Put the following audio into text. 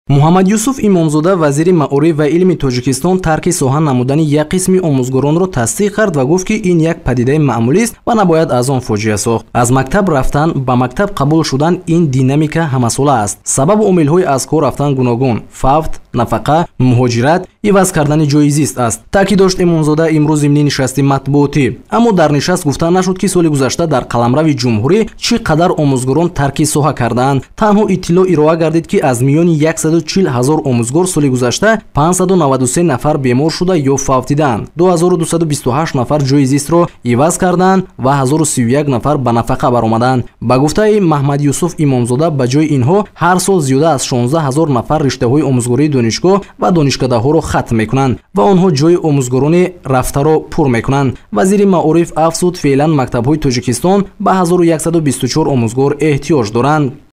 муҳаммад Юсуф Имомзода вазири маориф ва илми Тоҷикистон тарки соҳа намудани як қисми омӯзгоронро тасдиқ кард ва гуфт ки ин як падидаи маъмулист ва набояд аз он фоҷиа сохт. Аз мактаб рафтан ба мактаб қабул шудан ин динамика ҳамасола аст. Сабабу омилҳои аз кор рафтан гуногун: фавт, нафақа, муҳоҷират, иваз кардани ҷойи зист аст, таъкид дошт Имомзода имрӯз зимни нишасти матбуотӣ. Аммо дар нишаст гуфта нашуд ки соли гузашта дар қаламрави ҷумҳурӣ чӣ қадар омӯзгорон тарки соҳа кардаанд. Танҳо иттилоъ ироа гардид ки аз миёни 140 000 омӯзгор соли гузашта 593 нафар бемор шуда ё фавтидаанд, 2228 нафар ҷойи зистро иваз карданд ва 1031 нафар ба нафақа баромаданд. Ба гуфтаи Маҳмад Юсуф Имомзода ба ҷои инҳо ҳар сол зиёда аз 16 000 нафар риштаҳои омӯзгории донишгоҳ ва донишкадаҳоро хатм мекунанд ва онҳо ҷойи омӯзгорони рафтаро пур мекунанд. Вазири маориф афзуд, феълан мактабҳои Тоҷикистон ба 1124 омӯзгор эҳтиёҷ доранд.